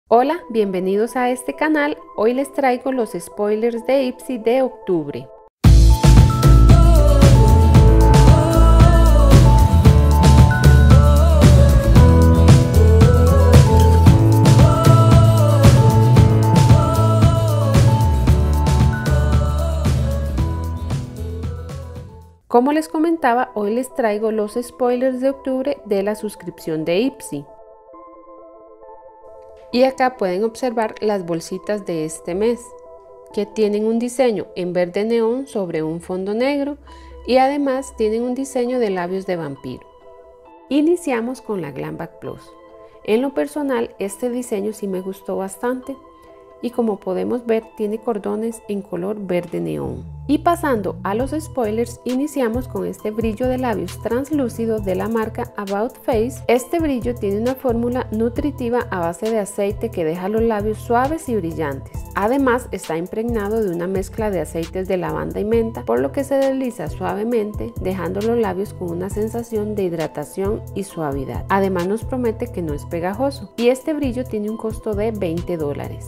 Hola, bienvenidos a este canal. Hoy les traigo los spoilers de Ipsy de octubre. Como les comentaba, hoy les traigo los spoilers de octubre de la suscripción de Ipsy. Y acá pueden observar las bolsitas de este mes, que tienen un diseño en verde neón sobre un fondo negro y además tienen un diseño de labios de vampiro. Iniciamos con la Glam Back Plus. En lo personal, este diseño sí me gustó bastante y como podemos ver tiene cordones en color verde neón. Y pasando a los spoilers, iniciamos con este brillo de labios translúcido de la marca About Face. Este brillo tiene una fórmula nutritiva a base de aceite que deja los labios suaves y brillantes. Además está impregnado de una mezcla de aceites de lavanda y menta, por lo que se desliza suavemente, dejando los labios con una sensación de hidratación y suavidad. Además nos promete que no es pegajoso y este brillo tiene un costo de $20.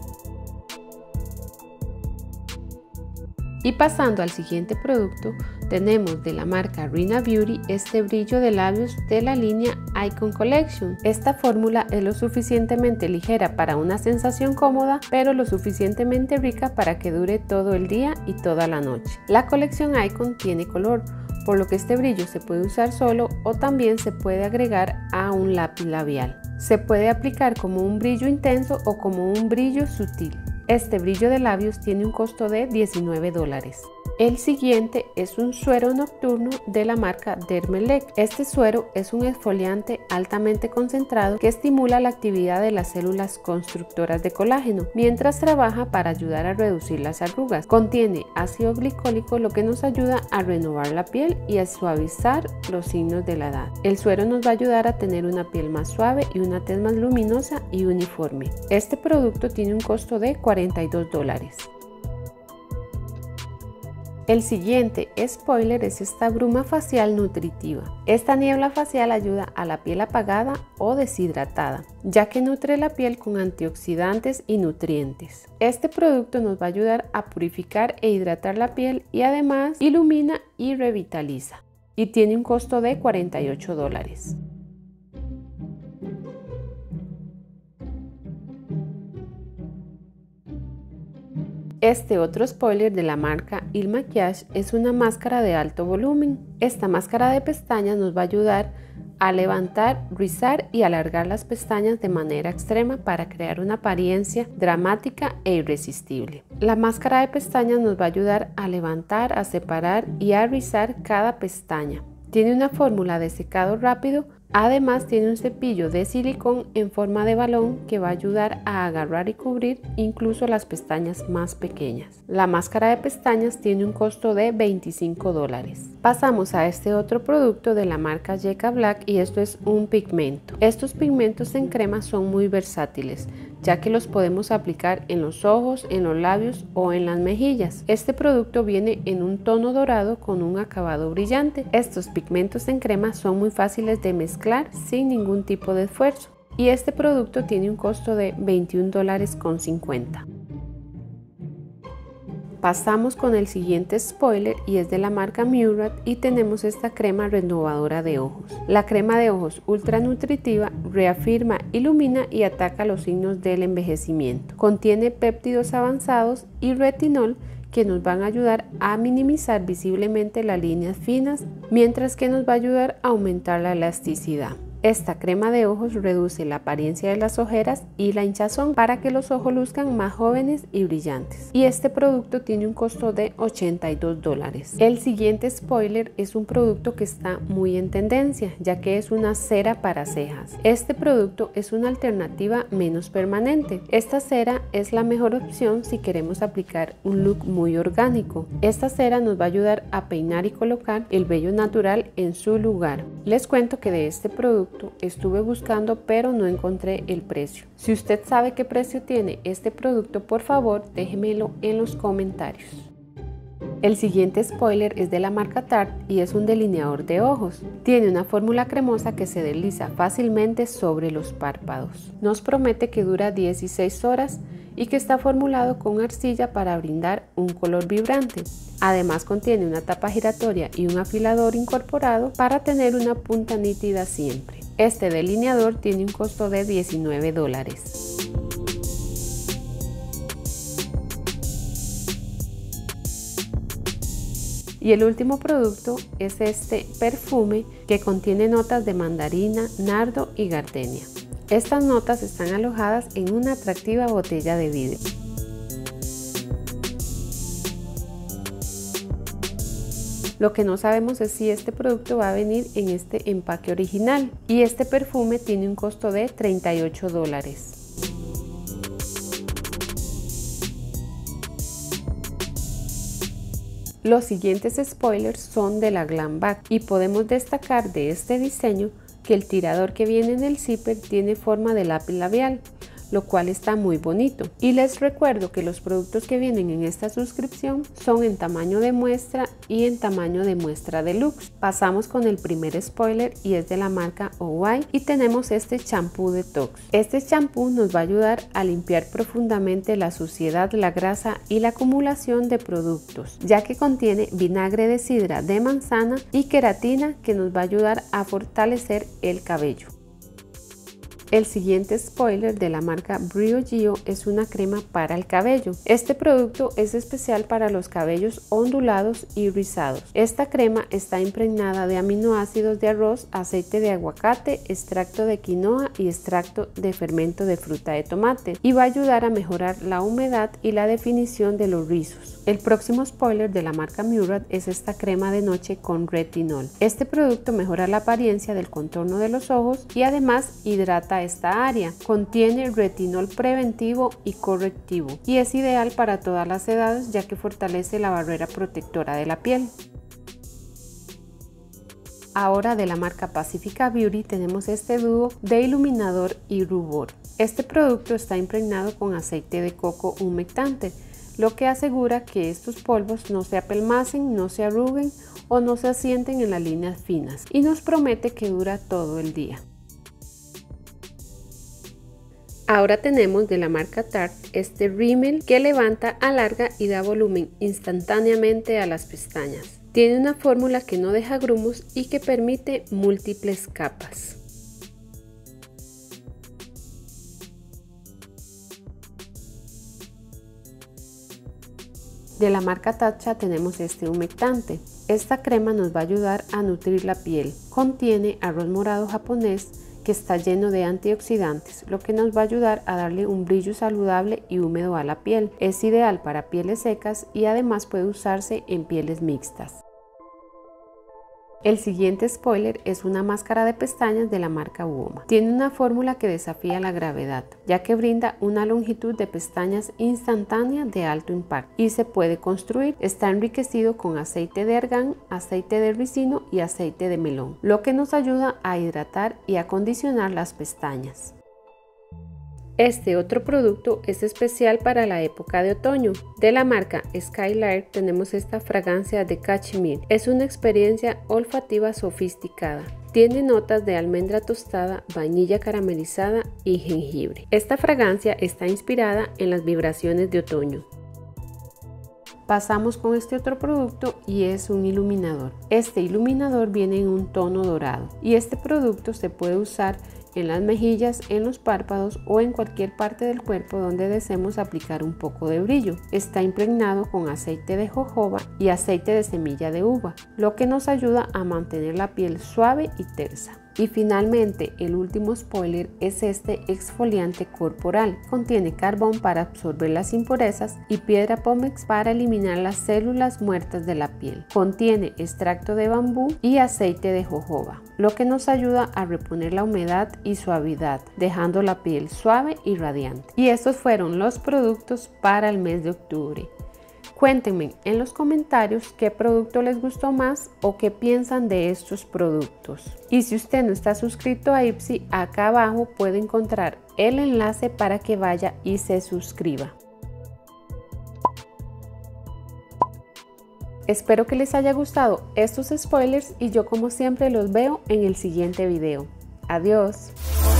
Y pasando al siguiente producto, tenemos de la marca Rina Beauty este brillo de labios de la línea Icon Collection. Esta fórmula es lo suficientemente ligera para una sensación cómoda, pero lo suficientemente rica para que dure todo el día y toda la noche. La colección Icon tiene color, por lo que este brillo se puede usar solo o también se puede agregar a un lápiz labial. Se puede aplicar como un brillo intenso o como un brillo sutil. Este brillo de labios tiene un costo de $19. El siguiente es un suero nocturno de la marca Dermelec. Este suero es un exfoliante altamente concentrado que estimula la actividad de las células constructoras de colágeno, mientras trabaja para ayudar a reducir las arrugas. Contiene ácido glicólico, lo que nos ayuda a renovar la piel y a suavizar los signos de la edad. El suero nos va a ayudar a tener una piel más suave y una tez más luminosa y uniforme. Este producto tiene un costo de $42. El siguiente spoiler es esta bruma facial nutritiva. Esta niebla facial ayuda a la piel apagada o deshidratada, ya que nutre la piel con antioxidantes y nutrientes. Este producto nos va a ayudar a purificar e hidratar la piel y además ilumina y revitaliza. Y tiene un costo de $48. Este otro spoiler de la marca Il Makiage es una máscara de alto volumen. Esta máscara de pestañas nos va a ayudar a levantar, rizar y alargar las pestañas de manera extrema para crear una apariencia dramática e irresistible. La máscara de pestañas nos va a ayudar a levantar, a separar y a rizar cada pestaña. Tiene una fórmula de secado rápido. Además tiene un cepillo de silicón en forma de balón que va a ayudar a agarrar y cubrir incluso las pestañas más pequeñas. La máscara de pestañas tiene un costo de $25. Pasamos a este otro producto de la marca Jeka Black y esto es un pigmento. Estos pigmentos en crema son muy versátiles, ya que los podemos aplicar en los ojos, en los labios o en las mejillas. Este producto viene en un tono dorado con un acabado brillante. Estos pigmentos en crema son muy fáciles de mezclar sin ningún tipo de esfuerzo y este producto tiene un costo de $21,50. Pasamos con el siguiente spoiler y es de la marca Murad y tenemos esta crema renovadora de ojos. La crema de ojos ultra nutritiva reafirma, ilumina y ataca los signos del envejecimiento. Contiene péptidos avanzados y retinol que nos van a ayudar a minimizar visiblemente las líneas finas, mientras que nos va a ayudar a aumentar la elasticidad. Esta crema de ojos reduce la apariencia de las ojeras y la hinchazón para que los ojos luzcan más jóvenes y brillantes. Y este producto tiene un costo de $82. El siguiente spoiler es un producto que está muy en tendencia, ya que es una cera para cejas. Este producto es una alternativa menos permanente. Esta cera es la mejor opción si queremos aplicar un look muy orgánico. Esta cera nos va a ayudar a peinar y colocar el vello natural en su lugar. Les cuento que de este producto estuve buscando pero no encontré el precio. Si usted sabe qué precio tiene este producto, por favor déjemelo en los comentarios. El siguiente spoiler es de la marca Tarte y es un delineador de ojos. Tiene una fórmula cremosa que se desliza fácilmente sobre los párpados. Nos promete que dura 16 horas y que está formulado con arcilla para brindar un color vibrante. Además contiene una tapa giratoria y un afilador incorporado para tener una punta nítida siempre. Este delineador tiene un costo de $19. Y el último producto es este perfume que contiene notas de mandarina, nardo y gardenia. Estas notas están alojadas en una atractiva botella de vidrio. Lo que no sabemos es si este producto va a venir en este empaque original, y este perfume tiene un costo de $38. Los siguientes spoilers son de la Glam Bag y podemos destacar de este diseño que el tirador que viene en el zipper tiene forma de lápiz labial, lo cual está muy bonito. Y les recuerdo que los productos que vienen en esta suscripción son en tamaño de muestra y en tamaño de muestra deluxe. Pasamos con el primer spoiler y es de la marca OY y tenemos este champú detox. Este champú nos va a ayudar a limpiar profundamente la suciedad, la grasa y la acumulación de productos, ya que contiene vinagre de sidra de manzana y queratina que nos va a ayudar a fortalecer el cabello. El siguiente spoiler de la marca Briogeo es una crema para el cabello. Este producto es especial para los cabellos ondulados y rizados. Esta crema está impregnada de aminoácidos de arroz, aceite de aguacate, extracto de quinoa y extracto de fermento de fruta de tomate y va a ayudar a mejorar la humedad y la definición de los rizos. El próximo spoiler de la marca Murad es esta crema de noche con retinol. Este producto mejora la apariencia del contorno de los ojos y además hidrata esta área. Contiene retinol preventivo y correctivo y es ideal para todas las edades ya que fortalece la barrera protectora de la piel. Ahora de la marca Pacifica Beauty tenemos este dúo de iluminador y rubor. Este producto está impregnado con aceite de coco humectante, lo que asegura que estos polvos no se apelmacen, no se arruguen o no se asienten en las líneas finas y nos promete que dura todo el día. Ahora tenemos de la marca Tarte este rímel que levanta, alarga y da volumen instantáneamente a las pestañas. Tiene una fórmula que no deja grumos y que permite múltiples capas. De la marca Tatcha tenemos este humectante. Esta crema nos va a ayudar a nutrir la piel. Contiene arroz morado japonés que está lleno de antioxidantes, lo que nos va a ayudar a darle un brillo saludable y húmedo a la piel. Es ideal para pieles secas y además puede usarse en pieles mixtas. El siguiente spoiler es una máscara de pestañas de la marca Uoma. Tiene una fórmula que desafía la gravedad, ya que brinda una longitud de pestañas instantánea de alto impacto y se puede construir. Está enriquecido con aceite de argán, aceite de ricino y aceite de melón, lo que nos ayuda a hidratar y acondicionar las pestañas. Este otro producto es especial para la época de otoño. De la marca Skylark tenemos esta fragancia de cachemir. Es una experiencia olfativa sofisticada. Tiene notas de almendra tostada, vainilla caramelizada y jengibre. Esta fragancia está inspirada en las vibraciones de otoño. Pasamos con este otro producto y es un iluminador. Este iluminador viene en un tono dorado y este producto se puede usar en las mejillas, en los párpados o en cualquier parte del cuerpo donde deseemos aplicar un poco de brillo. Está impregnado con aceite de jojoba y aceite de semilla de uva, lo que nos ayuda a mantener la piel suave y tersa. Y finalmente, el último spoiler es este exfoliante corporal. Contiene carbón para absorber las impurezas y piedra pómex para eliminar las células muertas de la piel. Contiene extracto de bambú y aceite de jojoba, lo que nos ayuda a reponer la humedad y suavidad, dejando la piel suave y radiante. Y estos fueron los productos para el mes de octubre. Cuéntenme en los comentarios qué producto les gustó más o qué piensan de estos productos. Y si usted no está suscrito a Ipsy, acá abajo puede encontrar el enlace para que vaya y se suscriba. Espero que les haya gustado estos spoilers y yo como siempre los veo en el siguiente video. Adiós.